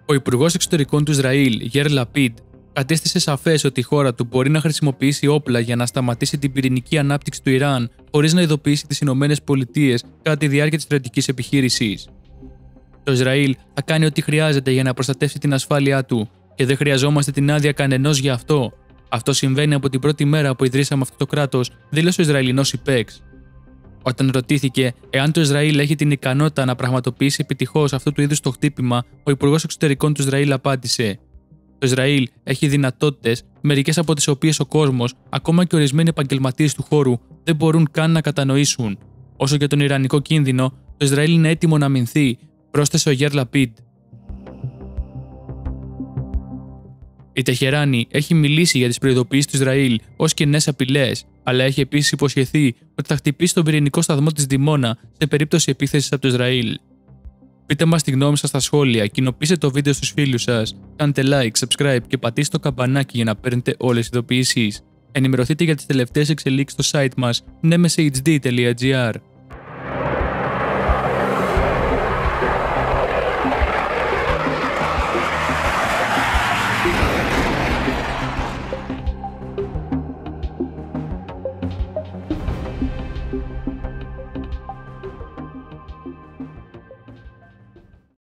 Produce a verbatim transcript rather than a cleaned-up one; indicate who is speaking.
Speaker 1: Ο Υπουργός Εξωτερικών του Ισραήλ, Γιαΐρ Λαπίντ, κατέστησε σαφές ότι η χώρα του μπορεί να χρησιμοποιήσει όπλα για να σταματήσει την πυρηνική ανάπτυξη του Ιράν χωρίς να ειδοποιήσει τις Ηνωμένες Πολιτείες κατά τη διάρκεια της στρατιωτικής επιχείρησης. Το Ισραήλ θα κάνει ό,τι χρειάζεται για να προστατεύσει την ασφάλειά του και δεν χρειαζόμαστε την άδεια κανενός για αυτό. Αυτό συμβαίνει από την πρώτη μέρα που ιδρύσαμε αυτό το κράτος, δήλωσε ο Ισραηλινός υπέξ. Όταν ρωτήθηκε εάν το Ισραήλ έχει την ικανότητα να πραγματοποιήσει επιτυχώς αυτού του είδους το χτύπημα, ο Υπουργός Εξωτερικών του Ισραήλ απάντησε: Το Ισραήλ έχει δυνατότητες, μερικές από τις οποίες ο κόσμος, ακόμα και ορισμένοι επαγγελματίες του χώρου, δεν μπορούν καν να κατανοήσουν. Όσο για τον Ιρανικό κίνδυνο, το Ισραήλ είναι έτοιμο να αμυνθεί, πρόσθεσε ο Γιαΐρ Λαπίντ. Η Τεχεράνη έχει μιλήσει για τις προειδοποιήσεις του Ισραήλ ως κοινές απειλές, αλλά έχει επίσης υποσχεθεί ότι θα χτυπήσει τον πυρηνικό σταθμό της Διμόνα σε περίπτωση επίθεσης από το Ισραήλ. Πείτε μας τη γνώμη σας στα σχόλια, κοινοποιήστε το βίντεο στους φίλους σας, κάντε like, subscribe και πατήστε το καμπανάκι για να παίρνετε όλες τις ειδοποιήσεις. Ενημερωθείτε για τις τελευταίες εξελίξεις στο site μας νέμεσιχd τελεία τζι άρ.